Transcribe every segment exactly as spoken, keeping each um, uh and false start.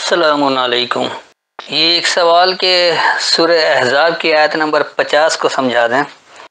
السلام علیکم۔ یہ ایک سوال کہ سورہ احزاب کی آیت نمبر پچاس کو سمجھا دیں،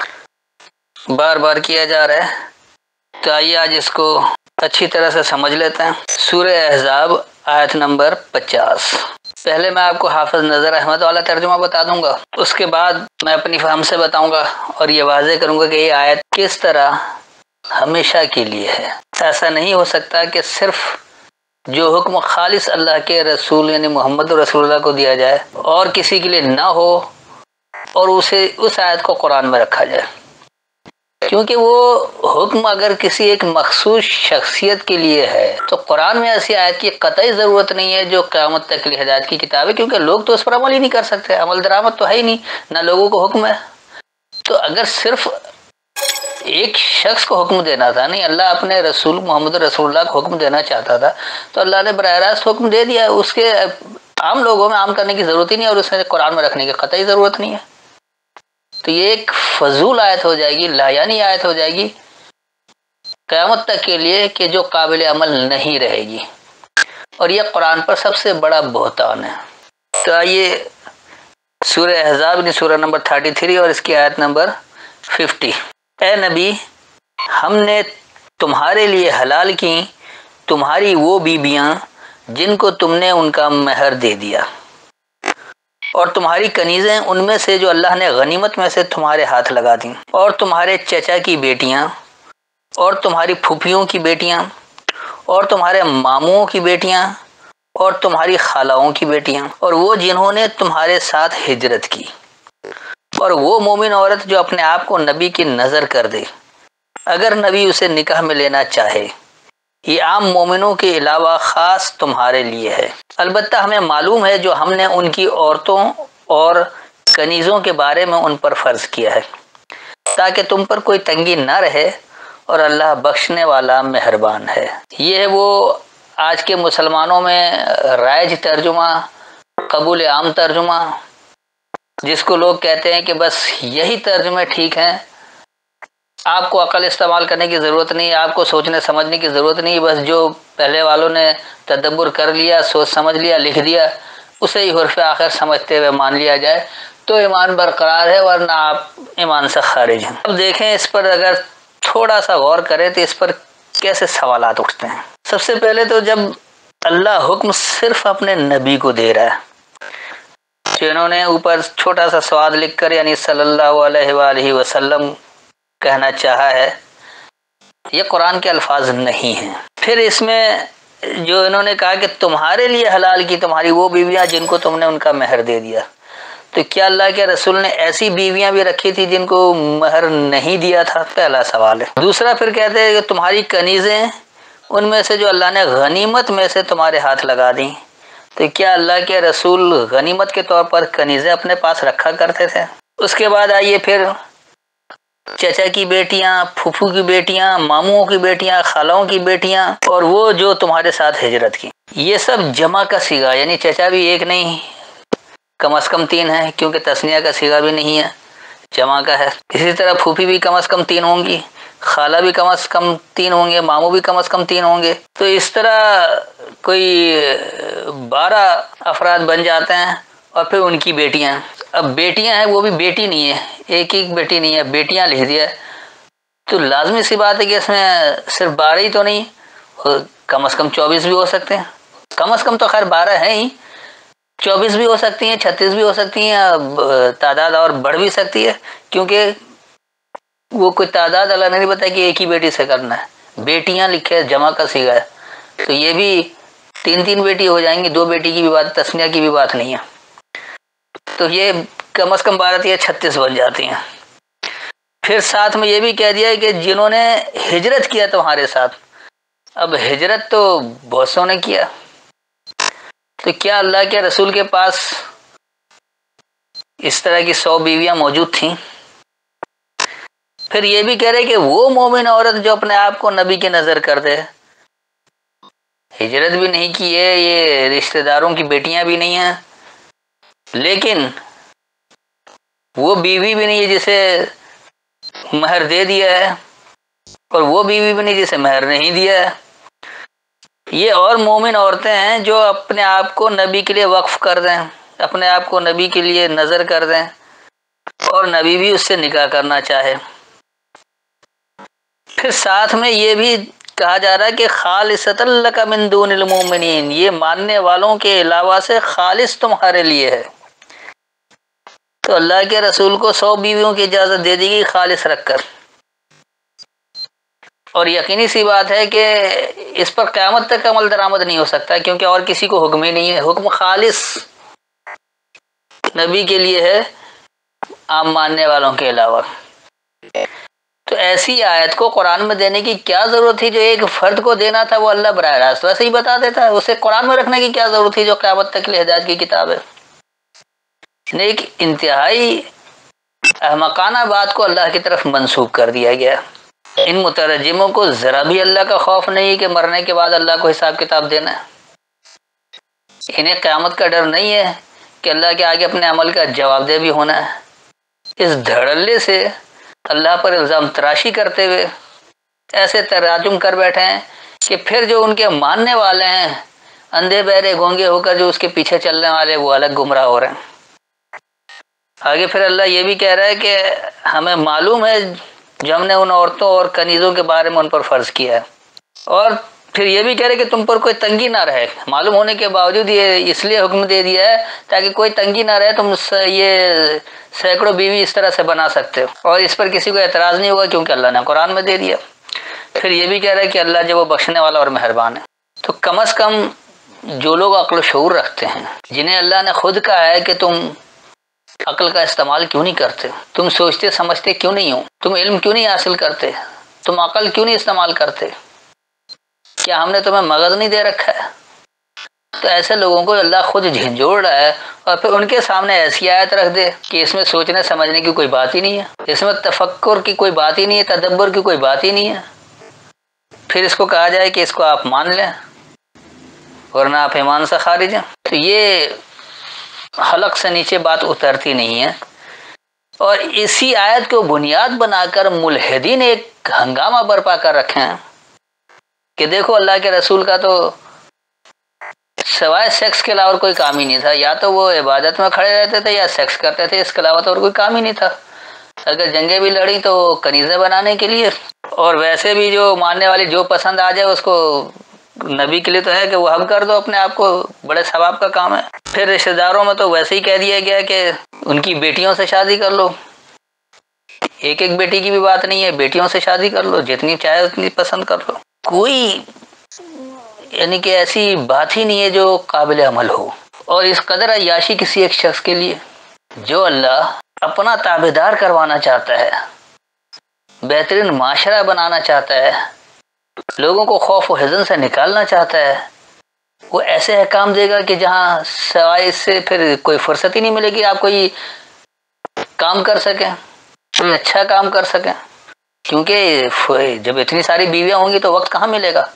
بار بار کیا جا رہا ہے، تو آئیے آج اس کو اچھی طرح سے سمجھ لیتے ہیں۔ سورہ احزاب آیت نمبر پچاس۔ پہلے میں آپ کو حافظ نظر احمد والا ترجمہ بتا دوں گا، اس کے بعد میں اپنی فہم سے بتاؤں گا اور یہ واضح کروں گا کہ یہ آیت کس طرح ہمیشہ کے لیے ہے۔ ایسا نہیں ہو سکتا کہ صرف جو حکم خالص اللہ کے رسول یعنی محمد رسول اللہ کو دیا جائے اور کسی کے لیے نہ ہو اور اسے اس آیت کو قرآن میں رکھا جائے، کیونکہ وہ حکم اگر کسی ایک مخصوص شخصیت کے لیے ہے تو قرآن میں ایسی آیت کی قطعی ضرورت نہیں ہے جو قیامت تک کے لیے ہدایت کی کتاب ہے، کیونکہ لوگ تو اس پر عمل ہی نہیں کر سکتے، عمل درآمد تو ہے ہی نہیں، نہ لوگوں کو حکم ہے۔ تو اگر صرف ایک شخص کو حکم دینا تھا، نہیں اللہ اپنے رسول محمد رسول اللہ کو حکم دینا چاہتا تھا تو اللہ نے براہ راست حکم دے دیا، اس کے عام لوگوں میں عام کرنے کی ضرورت ہی نہیں اور اس نے قرآن میں رکھنے کی قطعی ضرورت نہیں ہے۔ تو یہ ایک فضول آیت ہو جائے گی، لایانی آیت ہو جائے گی قیامت تک کے لیے کہ جو قابل عمل نہیں رہے گی، اور یہ قرآن پر سب سے بڑا بہتان ہے۔ تو آئیے سورہ احزاب نے سورہ نمبر تینتیس اور اس کی آیت نمبر پچاس۔ اے نبی، ہم نے تمہارے لیے حلال کی تمہاری وہ بیویاں جن کو تم نے ان کا مہر دے دیا، اور تمہاری کنیزیں ان میں سے جو اللہ نے غنیمت میں سے تمہارے ہاتھ لگا دیں، اور تمہارے چچا کی بیٹیاں، اور تمہاری پھوپھیوں کی بیٹیاں، اور تمہارے ماموں کی بیٹیاں، اور تمہاری خالاؤں کی بیٹیاں، اور وہ جنہوں نے تمہارے ساتھ ہجرت کی، اور وہ مومن عورت جو اپنے آپ کو نبی کی نظر کر دے اگر نبی اسے نکاح میں لینا چاہے۔ یہ عام مومنوں کے علاوہ خاص تمہارے لیے ہے، البتہ ہمیں معلوم ہے جو ہم نے ان کی عورتوں اور کنیزوں کے بارے میں ان پر فرض کیا ہے، تاکہ تم پر کوئی تنگی نہ رہے، اور اللہ بخشنے والا مہربان ہے۔ یہ ہے وہ آج کے مسلمانوں میں رائج ترجمہ، قبول عام ترجمہ، جس کو لوگ کہتے ہیں کہ بس یہی ترجمے ٹھیک ہیں، آپ کو عقل استعمال کرنے کی ضرورت نہیں، آپ کو سوچنے سمجھنے کی ضرورت نہیں، بس جو پہلے والوں نے تدبر کر لیا، سوچ سمجھ لیا، لکھ دیا، اسے ہی حرف آخر سمجھتے ہوئے مان لیا جائے تو ایمان برقرار ہے، ورنہ آپ ایمان سے خارج ہیں۔ اب دیکھیں اس پر اگر تھوڑا سا غور کریں تو اس پر کیسے سوالات اٹھتے ہیں۔ سب سے پہلے تو جب اللہ حکم صرف اپنے نبی کو دے رہا ہے، جو انہوں نے اوپر چھوٹا سا سواد لکھ کر یعنی صلی اللہ علیہ وآلہ وسلم کہنا چاہا ہے، یہ قرآن کے الفاظ نہیں ہیں۔ پھر اس میں جو انہوں نے کہا کہ تمہارے لیے حلال کی تمہاری وہ بیویاں جن کو تم نے ان کا مہر دے دیا، تو کیا اللہ کے رسول نے ایسی بیویاں بھی رکھی تھی جن کو مہر نہیں دیا تھا؟ پہلا سوال ہے۔ دوسرا پھر کہتے ہیں کہ تمہاری کنیزیں ان میں سے جو اللہ نے غنیمت میں سے تمہارے ہاتھ لگا دیں، تو کیا اللہ کے رسول غنیمت کے طور پر کنیزیں اپنے پاس رکھا کرتے تھے؟ اس کے بعد آئیے پھر چچا کی بیٹیاں، پھوپھو کی بیٹیاں، ماموں کی بیٹیاں، خالاؤں کی بیٹیاں، اور وہ جو تمہارے ساتھ ہجرت کی، یہ سب جمع کا صیغہ، یعنی چچا بھی ایک نہیں کم از کم تین ہے، کیونکہ تثنیہ کا صیغہ بھی نہیں ہے، جمع کا ہے۔ اسی طرح پھوپھی بھی کم از کم تین ہوں گی، خالہ بھی کم از کم تین ہوں گے، ماموں بھی کم از کم تین ہوں گے، تو اس طرح کوئی بارہ افراد بن جاتے ہیں، اور پھر ان کی بیٹیاں۔ اب بیٹیاں ہیں وہ بھی بیٹی نہیں ہے، ایک ایک بیٹی نہیں ہے، بیٹیاں لکھ دیا، تو لازمی سی بات ہے کہ اس میں صرف بارہ ہی تو نہیں، کم از کم چوبیس بھی ہو سکتے ہیں، کم از کم تو خیر بارہ ہیں ہی، چوبیس بھی ہو سکتی ہیں، چھتیس بھی ہو سکتی ہیں، تعداد اور بڑھ بھی سکتی ہے، کیونکہ وہ کوئی تعداد اللہ نے نہیں بتایا کہ ایک ہی بیٹی سے کرنا ہے، بیٹیاں لکھے جمع کا صیغہ ہے، تو یہ بھی تین تین بیٹی ہو جائیں گی، دو بیٹی کی بھی بات، تسنیہ کی بھی بات نہیں ہے، تو یہ کم از کم بارہ یا چھتیس بن جاتی ہیں۔ پھر ساتھ میں یہ بھی کہہ دیا ہے کہ جنہوں نے ہجرت کیا تمہارے ساتھ، اب ہجرت تو بہت سو نے کیا، تو کیا اللہ کے رسول کے پاس اس طرح کی سو بیویاں موجود تھیں؟ پھر یہ بھی کہہ رہے کہ وہ مومن عورت جو اپنے آپ کو نبی کی نظر کر دے، ہجرت بھی نہیں کی ہے، یہ رشتہ داروں کی بیٹیاں بھی نہیں ہیں، لیکن وہ بیوی بھی نہیں ہے جسے مہر دے دیا ہے، اور وہ بیوی بھی نہیں جسے مہر نہیں دیا ہے، یہ اور مومن عورتیں ہیں جو اپنے آپ کو نبی کے لیے وقف کر دیں، اپنے آپ کو نبی کے لیے نظر کر دیں، اور نبی بھی اس سے نکاح کرنا چاہے۔ پھر ساتھ میں یہ بھی کہا جا رہا ہے کہ خالصۃ لک من دون المؤمنین، یہ ماننے والوں کے علاوہ سے خالص تمہارے لیے ہے۔ تو اللہ کے رسول کو سو بیویوں کی اجازت دے دی گئی خالص رکھ کر، اور یقینی سی بات ہے کہ اس پر قیامت تک عمل درآمد نہیں ہو سکتا، کیونکہ اور کسی کو حکم ہی نہیں ہے، حکم خالص نبی کے لیے ہے عام ماننے والوں کے علاوہ۔ تو ایسی آیت کو قرآن میں دینے کی کیا ضرورت تھی؟ جو ایک فرد کو دینا تھا وہ اللہ براہ راست ویسے ہی بتا دیتا ہے، اسے قرآن میں رکھنے کی کیا ضرورت تھی جو قیامت تک کے لیے ہدایت کی کتاب ہے؟ ایک انتہائی احمقانہ بات کو اللہ کی طرف منسوب کر دیا گیا۔ ان مترجموں کو ذرا بھی اللہ کا خوف نہیں کہ مرنے کے بعد اللہ کو حساب کتاب دینا ہے، انہیں قیامت کا ڈر نہیں ہے کہ اللہ کے آگے اپنے عمل کا جواب دہ بھی ہونا ہے۔ اس دھڑلے سے اللہ پر الزام تراشی کرتے ہوئے ایسے تراجم کر بیٹھے ہیں کہ پھر جو ان کے ماننے والے ہیں اندھے بہرے گونگے ہو کر جو اس کے پیچھے چلنے والے وہ الگ گمراہ ہو رہے ہیں۔ آگے پھر اللہ یہ بھی کہہ رہا ہے کہ ہمیں معلوم ہے جو ہم نے ان عورتوں اور کنیزوں کے بارے میں ان پر فرض کیا ہے، اور پھر یہ بھی کہہ رہے کہ تم پر کوئی تنگی نہ رہے، معلوم ہونے کے باوجود یہ اس لیے حکم دے دیا ہے تاکہ کوئی تنگی نہ رہے، تم یہ سینکڑوں بیوی اس طرح سے بنا سکتے ہو اور اس پر کسی کو اعتراض نہیں ہوگا کیونکہ اللہ نے قرآن میں دے دیا۔ پھر یہ بھی کہہ رہا ہے کہ اللہ جو وہ بخشنے والا اور مہربان ہے۔ تو کم از کم جو لوگ عقل و شعور رکھتے ہیں، جنہیں اللہ نے خود کہا ہے کہ تم عقل کا استعمال کیوں نہیں کرتے، تم سوچتے سمجھتے کیوں نہیں ہو، تم علم کیوں نہیں حاصل کرتے، تم عقل کیوں نہیں استعمال کرتے، کیا ہم نے تمہیں مغز نہیں دے رکھا ہے؟ تو ایسے لوگوں کو اللہ خود جھنجھوڑ رہا ہے اور پھر ان کے سامنے ایسی آیت رکھ دے کہ اس میں سوچنے سمجھنے کی کوئی بات ہی نہیں ہے، اس میں تفکر کی کوئی بات ہی نہیں ہے، تدبر کی کوئی بات ہی نہیں ہے، پھر اس کو کہا جائے کہ اس کو آپ مان لیں ورنہ آپ ایمان سے خارج ہیں۔ تو یہ حلق سے نیچے بات اترتی نہیں ہے، اور اسی آیت کو بنیاد بنا کر ملحدین ایک ہنگامہ برپا کر رکھے ہیں کہ دیکھو اللہ کے رسول کا تو سوائے سیکس کے علاوہ کوئی کام ہی نہیں تھا، یا تو وہ عبادت میں کھڑے رہتے تھے یا سیکس کرتے تھے، اس کے علاوہ تو اور کوئی کام ہی نہیں تھا۔ اگر جنگیں بھی لڑی تو کنیزیں بنانے کے لیے، اور ویسے بھی جو ماننے والی جو پسند آ جائے اس کو نبی کے لیے تو ہے کہ وہ ہم کر دو اپنے آپ کو، بڑے ثواب کا کام ہے۔ پھر رشتہ داروں میں تو ویسے ہی کہہ دیا گیا کہ ان کی بیٹیوں سے شادی کر لو، ایک ایک بیٹی کی بھی بات نہیں ہے، بیٹیوں سے شادی کر لو، جتنی چاہے اتنی پسند کر لو، کوئی یعنی کہ ایسی بات ہی نہیں ہے جو قابل عمل ہو۔ اور اس قدر عیاشی کسی ایک شخص کے لیے جو اللہ اپنا تابعدار کروانا چاہتا ہے، بہترین معاشرہ بنانا چاہتا ہے، لوگوں کو خوف و حزن سے نکالنا چاہتا ہے، وہ ایسے احکام دے گا کہ جہاں سوائے اس سے پھر کوئی فرصت ہی نہیں ملے گی آپ کوئی کام کر سکیں، کوئی اچھا کام کر سکیں، کیونکہ جب اتنی ساری بیویاں ہوں گی تو وقت کہاں ملے گا۔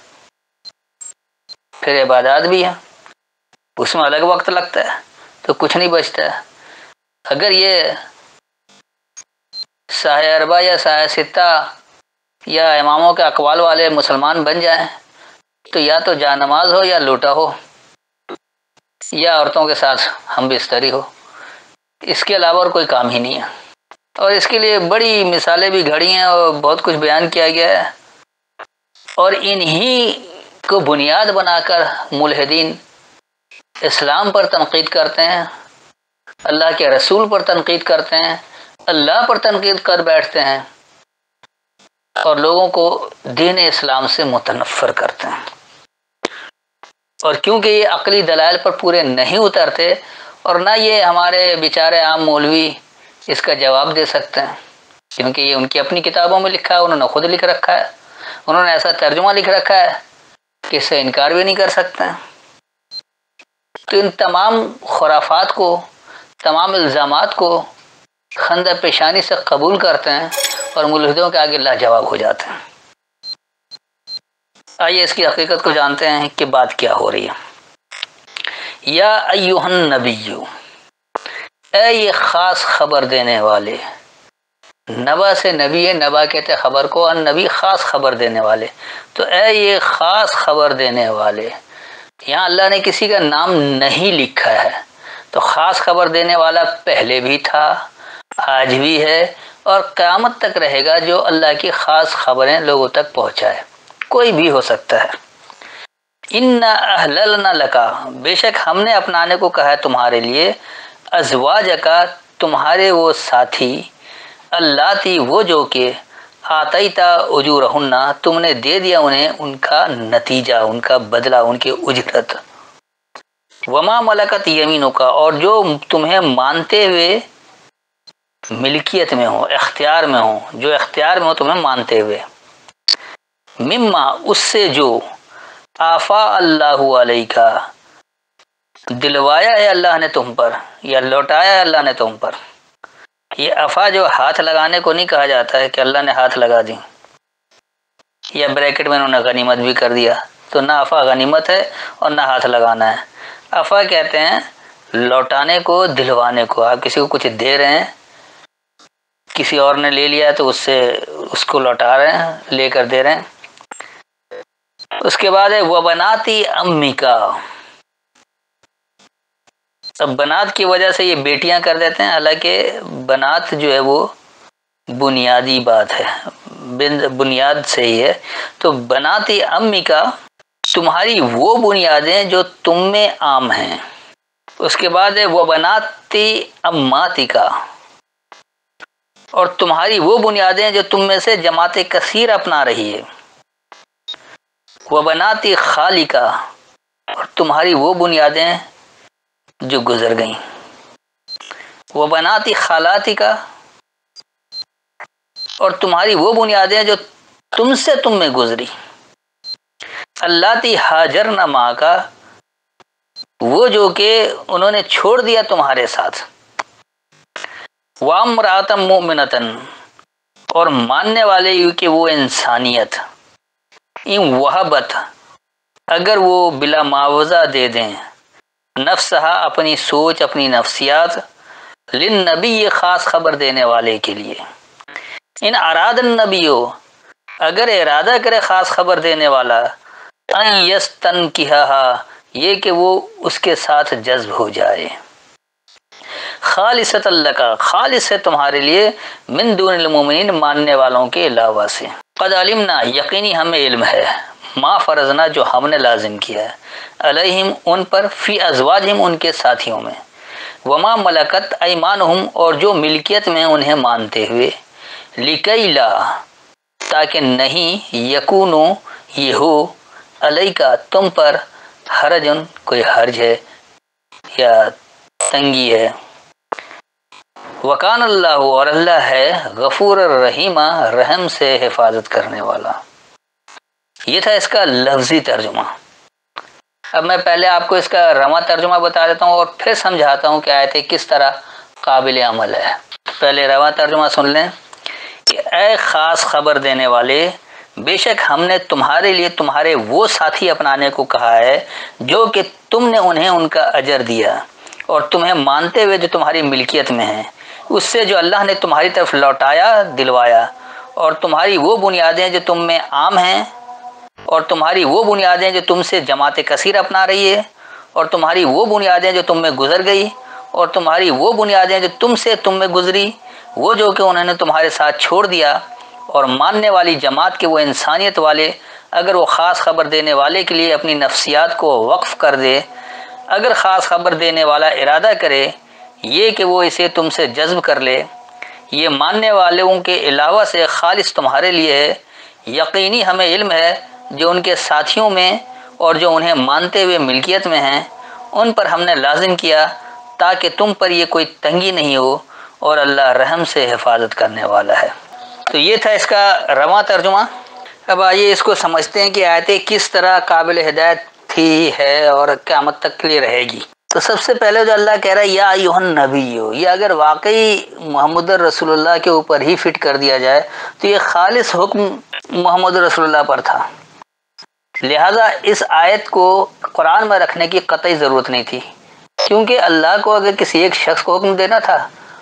پھر عبادات بھی ہیں، اس میں الگ وقت لگتا ہے تو کچھ نہیں بچتا ہے۔ اگر یہ ساہ اربع یا ساہ ستہ یا اماموں کے اقوال والے مسلمان بن جائیں تو یا تو جا نماز ہو یا لوٹا ہو یا عورتوں کے ساتھ ہم بستری ہو، اس کے علاوہ اور کوئی کام ہی نہیں ہے۔ اور اس کے لیے بڑی مثالیں بھی گھڑی ہیں اور بہت کچھ بیان کیا گیا ہے، اور انہی کو بنیاد بنا کر ملحدین اسلام پر تنقید کرتے ہیں، اللہ کے رسول پر تنقید کرتے ہیں، اللہ پر تنقید کر بیٹھتے ہیں اور لوگوں کو دین اسلام سے متنفر کرتے ہیں۔ اور کیونکہ یہ عقلی دلائل پر پورے نہیں اترتے اور نہ یہ ہمارے بیچارے عام مولوی اس کا جواب دے سکتے ہیں، کیونکہ یہ ان کی اپنی کتابوں میں لکھا ہے، انہوں نے خود لکھ رکھا ہے، انہوں نے ایسا ترجمہ لکھ رکھا ہے کہ اس سے انکار بھی نہیں کر سکتے ہیں۔ تو ان تمام خرافات کو، تمام الزامات کو خندہ پیشانی سے قبول کرتے ہیں اور ملحدوں کے آگے لاجواب ہو جاتے ہیں۔ آئیے اس کی حقیقت کو جانتے ہیں کہ بات کیا ہو رہی ہے۔ یا ایھا النبی، اے یہ خاص خبر دینے والے، نبا سے نبی ہے، نبا کہتے خبر کو، اور نبی خاص خبر دینے والے. تو اے یہ خاص خبر دینے والے، یہاں اللہ نے کسی کا نام نہیں لکھا ہے. تو خاص خبر دینے والا پہلے بھی تھا، آج بھی ہے، اور قیامت تک رہے گا، جو اللہ کی خاص خبریں لوگوں تک پہنچائے. کوئی بھی ہو سکتا ہے. اِنَّا أَحْلَلْنَا لَكَ، بے شک ہم نے اپنانے کو کہا ہے تمہارے لیے، ازواجکا، تمہارے وہ ساتھی، اللاتی، وہ جو کہ آتیتا اجورہن، تم نے دے دیا انہیں ان کا نتیجہ، ان کا بدلہ، ان کی اجرت. وما ملکت یمینک، اور جو تمہیں مانتے ہوئے ملکیت میں ہو، اختیار میں ہو، جو اختیار میں ہو تمہیں مانتے ہوئے. مما، اس سے جو آفا اللہ علیک، دلوایا ہے اللہ نے تم پر، یا لوٹایا ہے اللہ نے تم پر. یہ افا جو ہاتھ لگانے کو نہیں کہا جاتا ہے کہ اللہ نے ہاتھ لگا دی، یا بریکٹ میں انہوں نے غنیمت بھی کر دیا، تو نہ افا غنیمت ہے اور نہ ہاتھ لگانا ہے. افا کہتے ہیں لوٹانے کو، دلوانے کو. آپ کسی کو کچھ دے رہے ہیں، کسی اور نے لے لیا تو اس سے اس کو لوٹا رہے ہیں، لے کر دے رہے ہیں. اس کے بعد ہے وہ بناتی امی کا. اب بنات کی وجہ سے یہ بیٹیاں کر دیتے ہیں، حالانکہ بنات جو ہے وہ بنیادی بات ہے، بنیاد سے ہی ہے. تو بناتی امی کا، تمہاری وہ بنیادیں جو تم میں عام ہیں. اس کے بعد ہے وہ بناتی اماتی کا، اور تمہاری وہ بنیادیں جو تم میں سے جماعت کثیر اپنا رہی ہے. وہ بناتی خالی کا، اور تمہاری وہ بنیادیں جو گزر گئیں. وہ بناتی خالاتی کا، اور تمہاری وہ بنیادیں جو تم سے تم میں گزری. اللاتی ہاجرن معک کا، وہ جو کہ انہوں نے چھوڑ دیا تمہارے ساتھ. وامرأۃ مؤمنۃ، اور ماننے والے کہ وہ انسانیت. ان وہبت، اگر وہ بلا معاوضہ دے دیں، نفسہا، اپنی سوچ، اپنی نفسیات، للنبی، یہ خاص خبر دینے والے کے لیے. ان اراد النبیو، اگر ارادہ کرے خاص خبر دینے والا، ان یستنکہہا، یہ کہ وہ اس کے ساتھ جذب ہو جائے. خالصۃ لک، خالص ہے تمہارے لیے، من دون المؤمنین، ماننے والوں کے علاوہ سے. قد علمنا، یقینی ہمیں علم ہے، ما فرضنا، جو ہم نے لازم کیا ہے، علیہم، ان پر، فی ازواجہم، ان کے ساتھیوں میں، وما ملکت ایمانہم، اور جو ملکیت میں انہیں مانتے ہوئے، لکی لا، تاکہ نہیں، یکونو، یہ ہو، علیکا، تم پر، حرجن، کوئی حرج ہے یا تنگی ہے. وکان اللہ، اور اللہ ہے، غفور الرحیم، رحم سے حفاظت کرنے والا. یہ تھا اس کا لفظی ترجمہ. اب میں پہلے آپ کو اس کا رواں ترجمہ بتا دیتا ہوں اور پھر سمجھاتا ہوں کہ آیتیں کس طرح قابل عمل ہے. پہلے رواں ترجمہ سن لیں کہ اے خاص خبر دینے والے، بے شک ہم نے تمہارے لیے تمہارے وہ ساتھی اپنانے کو کہا ہے جو کہ تم نے انہیں ان کا اجر دیا، اور تمہیں مانتے ہوئے جو تمہاری ملکیت میں ہیں، اس سے جو اللہ نے تمہاری طرف لوٹایا، دلوایا، اور تمہاری وہ بنیادیں جو تم میں عام ہیں، اور تمہاری وہ بنیادیں جو تم سے جماعت کثیر اپنا رہی ہے، اور تمہاری وہ بنیادیں جو تم میں گزر گئی، اور تمہاری وہ بنیادیں جو تم سے تم میں گزری، وہ جو کہ انہوں نے تمہارے ساتھ چھوڑ دیا. اور ماننے والی جماعت کے وہ انسانیت والے، اگر وہ خاص خبر دینے والے کے لیے اپنی نفسیات کو وقف کر دے، اگر خاص خبر دینے والا ارادہ کرے یہ کہ وہ اسے تم سے جذب کر لے، یہ ماننے والوں کے علاوہ سے خالص تمہارے لیے ہے. یقینی ہمیں علم ہے جو ان کے ساتھیوں میں اور جو انہیں مانتے ہوئے ملکیت میں ہیں، ان پر ہم نے لازم کیا تاکہ تم پر یہ کوئی تنگی نہیں ہو، اور اللہ رحم سے حفاظت کرنے والا ہے. تو یہ تھا اس کا رواں ترجمہ. اب آئیے اس کو سمجھتے ہیں کہ آیتیں کس طرح قابل ہدایت تھی ہے اور قیامت تک کے لیے رہے گی. تو سب سے پہلے جو اللہ کہہ رہا ہے یا ایھا النبی، یہ اگر واقعی محمد رسول اللہ کے اوپر ہی فٹ کر دیا جائے تو یہ خالص حکم محمد رسول اللہ پر تھا، لہذا اس آیت کو قرآن میں رکھنے کی قطعی ضرورت نہیں تھی. کیونکہ اللہ کو اگر کسی ایک شخص کو حکم دینا تھا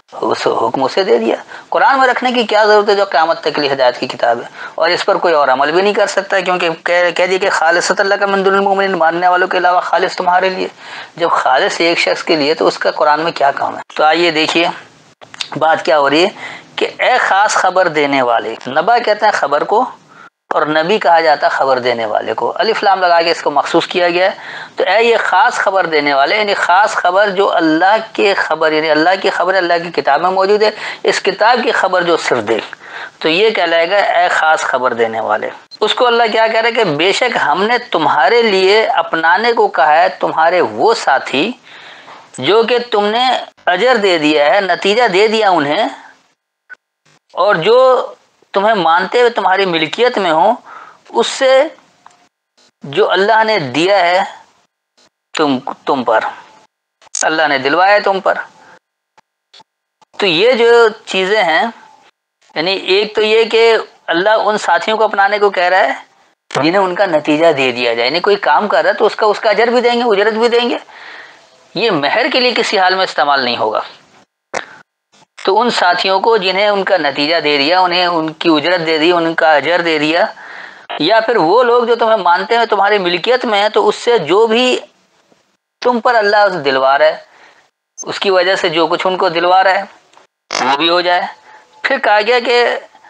اس حکم اسے دے دیا. قرآن میں رکھنے کی کیا ضرورت ہے جو قیامت تک کے لیے ہدایت کی کتاب ہے, اور اس پر کوئی اور عمل بھی نہیں کر سکتا, کیونکہ کہہ دیا کہ خالصۃ اللہ کا من دون المؤمنین, ماننے والوں کے علاوہ خالص تمہارے لیے. جب خالص ایک شخص کے لیے تو اس کا قرآن میں کیا کام ہے؟ تو آئیے دیکھیے بات کیا ہو رہی ہے کہ اے خاص خبر دینے والے, نبا کہتے ہیں خبر کو, اور نبی کہا جاتا ہے خبر دینے والے کو, الف لام لگا کے اس کو مخصوص کیا گیا ہے. تو اے یہ خاص خبر دینے والے, یعنی خاص خبر جو اللہ کے خبر, یعنی اللہ کی خبر اللہ کی کتاب میں موجود ہے, اس کتاب کی خبر جو صرف دے, تو یہ کہلائے گا اے خاص خبر دینے والے. اس کو اللہ کیا کہہ رہے کہ بے شک ہم نے تمہارے لیے اپنانے کو کہا ہے تمہارے وہ ساتھی جو کہ تم نے اجر دے دیا ہے, نتیجہ دے دیا انہیں, اور جو تمہیں مانتے ہوئے تمہاری ملکیت میں ہوں, اس سے جو اللہ نے دیا ہے تم تم پر, اللہ نے دلوایا تم پر. تو یہ جو چیزیں ہیں, یعنی ایک تو یہ کہ اللہ ان ساتھیوں کو اپنانے کو کہہ رہا ہے جنہیں ان کا نتیجہ دے دیا جائے, یعنی کوئی کام کر رہا ہے تو اس کا اس کا اجر بھی دیں گے, اجرت بھی دیں گے. یہ مہر کے لیے کسی حال میں استعمال نہیں ہوگا. تو ان ساتھیوں کو جنہیں ان کا نتیجہ دے دیا, انہیں ان کی اجرت دے دی, ان کا اجر دے دیا, یا پھر وہ لوگ جو تمہیں مانتے ہیں تمہاری ملکیت میں ہیں, تو اس سے جو بھی تم پر اللہ دلوا رہا ہے, اس کی وجہ سے جو کچھ ان کو دلوا رہا ہے وہ بھی ہو جائے. پھر کہا گیا کہ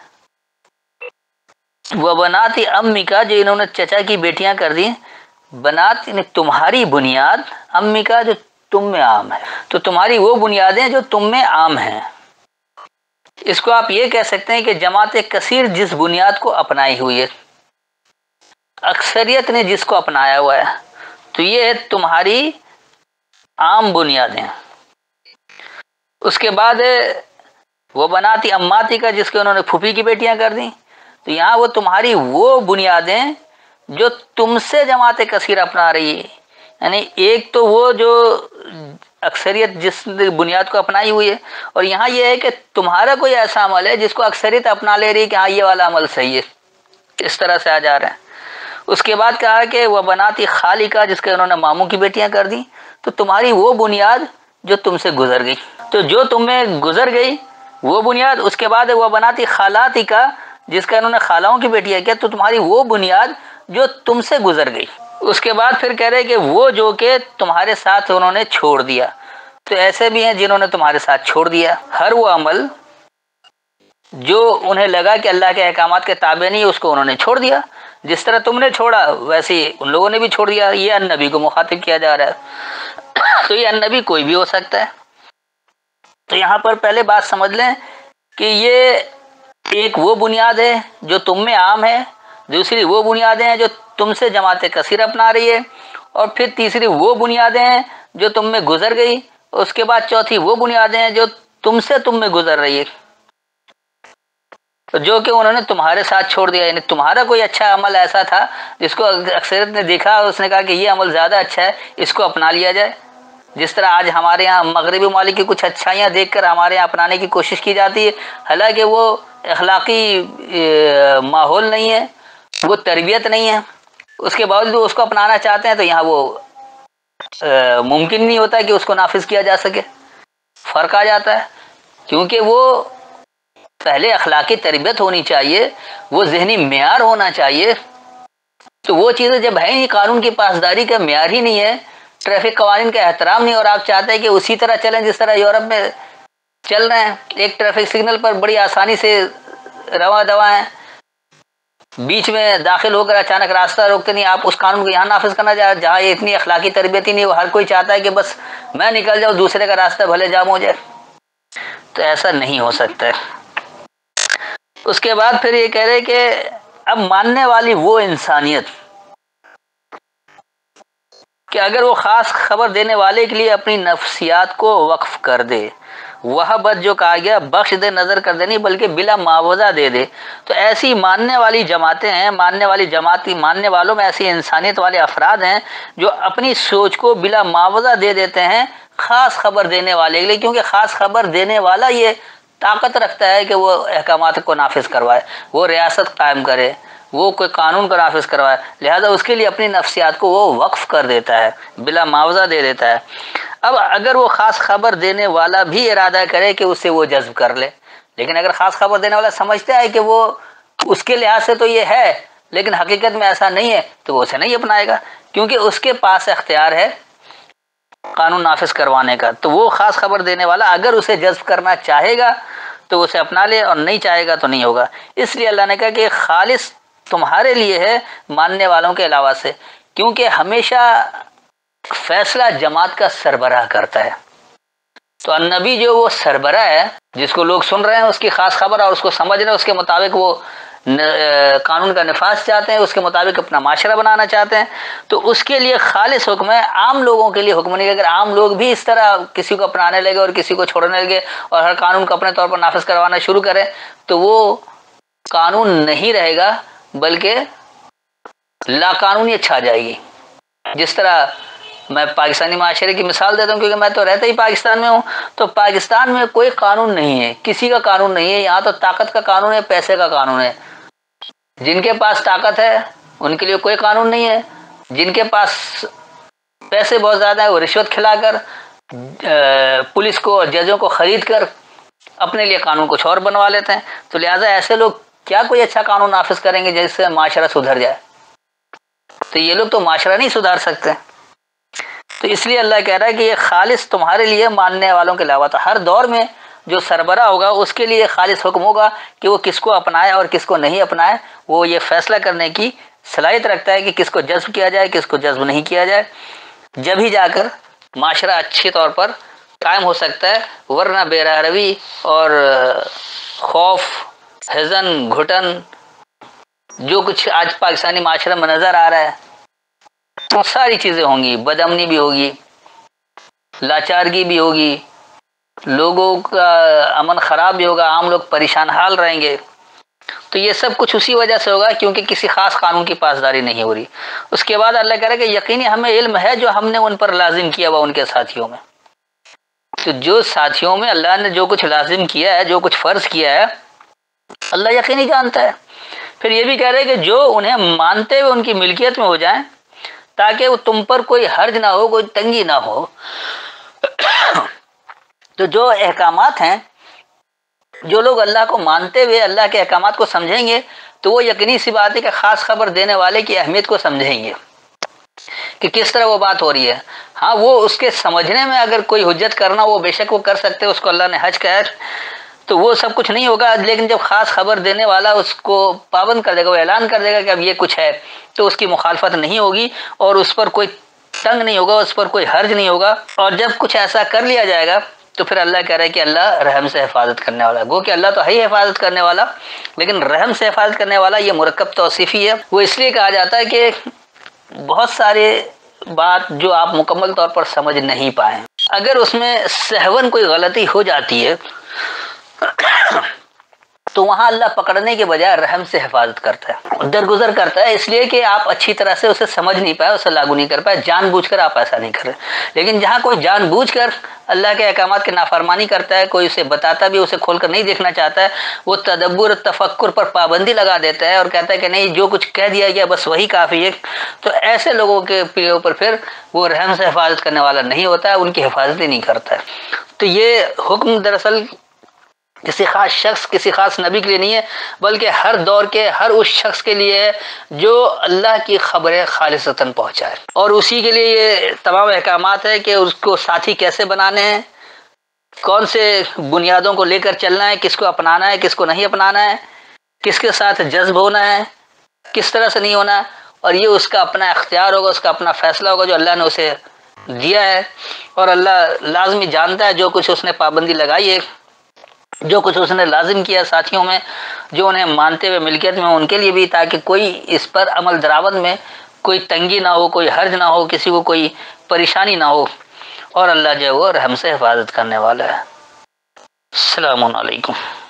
وہ بناتی امی کا, جو انہوں نے چچا کی بیٹیاں کر دی, بنات یعنی تمہاری بنیاد, امی کا جو تم میں عام ہے, تو تمہاری وہ بنیادیں جو تم میں عام ہیں. اس کو آپ یہ کہہ سکتے ہیں کہ جماعت کثیر جس بنیاد کو اپنائی ہوئی ہے, اکثریت نے جس کو اپنایا ہوا ہے, تو یہ ہے تمہاری عام بنیادیں. اس کے بعد وہ بناتی اماتی کا, جس کے انہوں نے پھوپھی کی بیٹیاں کر دیں, تو یہاں وہ تمہاری وہ بنیادیں جو تم سے جماعت کثیر اپنا رہی ہے. یعنی ایک تو وہ جو اکثریت جس بنیاد کو اپنائی ہوئی ہے, اور یہاں یہ ہے کہ تمہارا کوئی ایسا عمل ہے جس کو اکثریت اپنا لے رہی ہے کہ ہاں یہ والا عمل صحیح ہے, اس طرح سے آ جا رہا ہے. اس کے بعد کہا کہ وہ بناتی خالی کا, جس کے انہوں نے ماموں کی بیٹیاں کر دی, تو تمہاری وہ بنیاد جو تم سے گزر گئی, تو جو تم میں گزر گئی وہ بنیاد. اس کے بعد وہ بناتی خالاتی کا, جس کا انہوں نے خالاؤں کی بیٹیاں کیا, تو تمہاری وہ بنیاد جو تم سے گزر گئی. اس کے بعد پھر کہہ رہے کہ وہ جو کہ تمہارے ساتھ انہوں نے چھوڑ دیا, تو ایسے بھی ہیں جنہوں نے تمہارے ساتھ چھوڑ دیا. ہر وہ عمل جو انہیں لگا کہ اللہ کے احکامات کے تابع نہیں, اس کو انہوں نے چھوڑ دیا. جس طرح تم نے چھوڑا ویسے ہی ان لوگوں نے بھی چھوڑ دیا. یہ النبی کو مخاطب کیا جا رہا ہے, تو یہ النبی کوئی بھی ہو سکتا ہے. تو یہاں پر پہلے بات سمجھ لیں کہ یہ ایک وہ بنیاد ہے جو تم میں عام ہے, دوسری وہ بنیادیں ہیں جو تم سے جماعت کثیر اپنا رہی ہے, اور پھر تیسری وہ بنیادیں ہیں جو تم میں گزر گئی, اس کے بعد چوتھی وہ بنیادیں ہیں جو تم سے تم میں گزر رہی ہے, جو کہ انہوں نے تمہارے ساتھ چھوڑ دیا. یعنی تمہارا کوئی اچھا عمل ایسا تھا جس کو اکثریت نے دیکھا, اس نے کہا کہ یہ عمل زیادہ اچھا ہے, اس کو اپنا لیا جائے. جس طرح آج ہمارے یہاں مغربی ممالک کی کچھ اچھائیاں دیکھ کر ہمارے یہاں اپنانے کی کوشش کی جاتی ہے, حالانکہ وہ اخلاقی ماحول نہیں ہے, وہ تربیت نہیں ہے, اس کے باوجود اس کو اپنانا چاہتے ہیں, تو یہاں وہ ممکن نہیں ہوتا کہ اس کو نافذ کیا جا سکے. فرق آ جاتا ہے, کیونکہ وہ پہلے اخلاقی تربیت ہونی چاہیے, وہ ذہنی معیار ہونا چاہیے. تو وہ چیزیں جب ہے نہیں, قانون کی پاسداری کا معیار ہی نہیں ہے, ٹریفک قوانین کا احترام نہیں, اور آپ چاہتے ہیں کہ اسی طرح چلیں جس طرح یورپ میں چل رہے ہیں, ایک ٹریفک سگنل پر بڑی آسانی سے رواں دواں ہیں, بیچ میں داخل ہو کر اچانک راستہ روکتے نہیں. آپ اس قانون کو یہاں نافذ کرنا چاہتے جہاں یہ اتنی اخلاقی تربیت ہی نہیں, وہ ہر کوئی چاہتا ہے کہ بس میں نکل جاؤں, دوسرے کا راستہ بھلے جام ہو جائے. تو ایسا نہیں ہو سکتا ہے. اس کے بعد پھر یہ کہہ رہے کہ اب ماننے والی وہ انسانیت کہ اگر وہ خاص خبر دینے والے کے لیے اپنی نفسیات کو وقف کر دے, وہ بد جو کہا گیا بخش دے, نظر کر دے نہیں بلکہ بلا معاوضہ دے دے, تو ایسی ماننے والی جماعتیں ہیں, ماننے والی جماعتی ماننے والوں میں ایسی انسانیت والے افراد ہیں جو اپنی سوچ کو بلا معاوضہ دے دیتے ہیں خاص خبر دینے والے کے لیے, کیونکہ خاص خبر دینے والا یہ طاقت رکھتا ہے کہ وہ احکامات کو نافذ کروائے, وہ ریاست قائم کرے, وہ کوئی قانون کو نافذ کروائے, لہذا اس کے لیے اپنی نفسیات کو وہ وقف کر دیتا ہے, بلا معاوضہ دے دیتا ہے. اب اگر وہ خاص خبر دینے والا بھی ارادہ کرے کہ اسے وہ جذب کر لے، لیکن اگر خاص خبر دینے والا سمجھتا ہے کہ وہ اس کے لحاظ سے تو یہ ہے لیکن حقیقت میں ایسا نہیں ہے، تو وہ اسے نہیں اپنائے گا، کیونکہ اس کے پاس اختیار ہے قانون نافذ کروانے کا۔ تو وہ خاص خبر دینے والا اگر اسے جذب کرنا چاہے گا تو اسے اپنا لے، اور نہیں چاہے گا تو نہیں ہوگا۔ اس لیے اللہ نے کہا کہ خالص تمہارے لیے ہے ماننے والوں کے علاوہ سے، کیونکہ ہمیشہ فیصلہ جماعت کا سربراہ کرتا ہے۔ تو النبی جو وہ سربراہ ہے، جس کو لوگ سن رہے ہیں، اس کی خاص خبر اور اس کو سمجھ رہے ہیں، اس کے مطابق وہ قانون کا نفاذ چاہتے ہیں، اس کے مطابق اپنا معاشرہ بنانا چاہتے ہیں، تو اس کے لیے خالص حکم ہے، عام لوگوں کے لیے حکم نہیں ہے۔ اگر عام لوگ بھی اس طرح کسی کو اپنانے لگے اور کسی کو چھوڑنے لگے اور ہر قانون کو اپنے طور پر نافذ کروانا شروع کریں تو وہ قانون نہیں رہے گا، بلکہ لا قانونیت چھا جائے گی۔ جس طرح میں پاکستانی معاشرے کی مثال دیتا ہوں، کیونکہ میں تو رہتا ہی پاکستان میں ہوں، تو پاکستان میں کوئی قانون نہیں ہے، کسی کا قانون نہیں ہے۔ یہاں تو طاقت کا قانون ہے، پیسے کا قانون ہے۔ جن کے پاس طاقت ہے ان کے لیے کوئی قانون نہیں ہے، جن کے پاس پیسے بہت زیادہ ہے وہ رشوت کھلا کر، پولیس کو اور ججوں کو خرید کر اپنے لیے قانون کچھ اور بنوا لیتے ہیں۔ تو لہٰذا ایسے لوگ کیا کوئی اچھا قانون نافذ کریں گے جس سے معاشرہ سدھر جائے؟ تو یہ لوگ تو معاشرہ نہیں سدھار سکتے۔ تو اس لیے اللہ کہہ رہا ہے کہ یہ خالص تمہارے لیے ماننے والوں کے علاوہ، تو ہر دور میں جو سربراہ ہوگا اس کے لیے خالص حکم ہوگا کہ وہ کس کو اپنائے اور کس کو نہیں اپنائے۔ وہ یہ فیصلہ کرنے کی صلاحیت رکھتا ہے کہ کس کو جذب کیا جائے، کس کو جذب نہیں کیا جائے، جب ہی جا کر معاشرہ اچھی طور پر قائم ہو سکتا ہے، ورنہ بے راہ روی اور خوف، حزن، گھٹن جو کچھ آج پاکستانی معاشرے میں نظر آ رہا ہے، وہ ساری چیزیں ہوں گی۔ بد امنی بھی ہوگی، لاچارگی بھی ہوگی، لوگوں کا امن خراب بھی ہوگا، عام لوگ پریشان حال رہیں گے۔ تو یہ سب کچھ اسی وجہ سے ہوگا کیونکہ کسی خاص قانون کی پاسداری نہیں ہو رہی۔ اس کے بعد اللہ کہہ رہا ہے کہ یقینی ہمیں علم ہے جو ہم نے ان پر لازم کیا ہوا ان کے ساتھیوں میں۔ تو جو ساتھیوں میں اللہ نے جو کچھ لازم کیا ہے، جو کچھ فرض کیا ہے، اللہ یقینی جانتا ہے۔ پھر یہ بھی کہہ رہے ہیں کہ جو انہیں مانتے ہوئے ان کی ملکیت میں ہو جائیں، تاکہ وہ تم پر کوئی حرج نہ ہو، کوئی تنگی نہ ہو۔ تو جو احکامات ہیں، جو لوگ اللہ کو مانتے ہوئے اللہ کے احکامات کو سمجھیں گے تو وہ یقینی سی بات ہے کہ خاص خبر دینے والے کی اہمیت کو سمجھیں گے کہ کس طرح وہ بات ہو رہی ہے۔ ہاں، وہ اس کے سمجھنے میں اگر کوئی حجت کرنا وہ بے شک وہ کر سکتے، اس کو اللہ نے حج کہا تو وہ سب کچھ نہیں ہوگا، لیکن جب خاص خبر دینے والا اس کو پابند کر دے گا، وہ اعلان کر دے گا کہ اب یہ کچھ ہے، تو اس کی مخالفت نہیں ہوگی اور اس پر کوئی تنگ نہیں ہوگا، اس پر کوئی حرج نہیں ہوگا۔ اور جب کچھ ایسا کر لیا جائے گا تو پھر اللہ کہہ رہا ہے کہ اللہ رحم سے حفاظت کرنے والا ہے۔ گو کہ اللہ تو ہے ہی حفاظت کرنے والا، لیکن رحم سے حفاظت کرنے والا یہ مرکب توصیفی ہے۔ وہ اس لیے کہا جاتا ہے کہ بہت سارے بات جو آپ مکمل طور پر سمجھ نہیں پائیں، اگر اس میں سہون کوئی غلطی ہو جاتی ہے تو وہاں اللہ پکڑنے کے بجائے رحم سے حفاظت کرتا ہے، درگزر کرتا ہے، اس لیے کہ آپ اچھی طرح سے اسے سمجھ نہیں پائے، اسے لاگو نہیں کر پائے، جان بوجھ کر آپ ایسا نہیں کر رہے۔ لیکن جہاں کوئی جان بوجھ کر اللہ کے احکامات کی نافرمانی کرتا ہے، کوئی اسے بتاتا بھی اسے کھول کر نہیں دیکھنا چاہتا ہے، وہ تدبر تفکر پر پابندی لگا دیتا ہے اور کہتا ہے کہ نہیں، جو کچھ کہہ دیا گیا بس وہی کافی ہے، تو ایسے لوگوں کے اوپر پھر وہ رحم سے حفاظت کرنے والا نہیں ہوتا ہے، ان کی حفاظت ہی نہیں کرتا ہے۔ تو یہ حکم دراصل کسی خاص شخص، کسی خاص نبی کے لیے نہیں ہے، بلکہ ہر دور کے ہر اس شخص کے لیے ہے جو اللہ کی خبریں خالصتاً پہنچائے، اور اسی کے لیے یہ تمام احکامات ہے کہ اس کو ساتھی کیسے بنانے ہیں، کون سے بنیادوں کو لے کر چلنا ہے، کس کو اپنانا ہے، کس کو نہیں اپنانا ہے، کس کے ساتھ جذب ہونا ہے، کس طرح سے نہیں ہونا ہے، اور یہ اس کا اپنا اختیار ہوگا، اس کا اپنا فیصلہ ہوگا جو اللہ نے اسے دیا ہے۔ اور اللہ لازمی جانتا ہے جو کچھ اس نے پابندی لگائی ہے، جو کچھ اس نے لازم کیا ساتھیوں میں، جو انہیں مانتے ہوئے ملکیت میں ان کے لیے بھی، تاکہ کوئی اس پر عمل درآمد میں کوئی تنگی نہ ہو، کوئی حرج نہ ہو، کسی کو کوئی پریشانی نہ ہو۔ اور اللہ جو ہے وہ رحم سے حفاظت کرنے والا ہے۔ السلام علیکم۔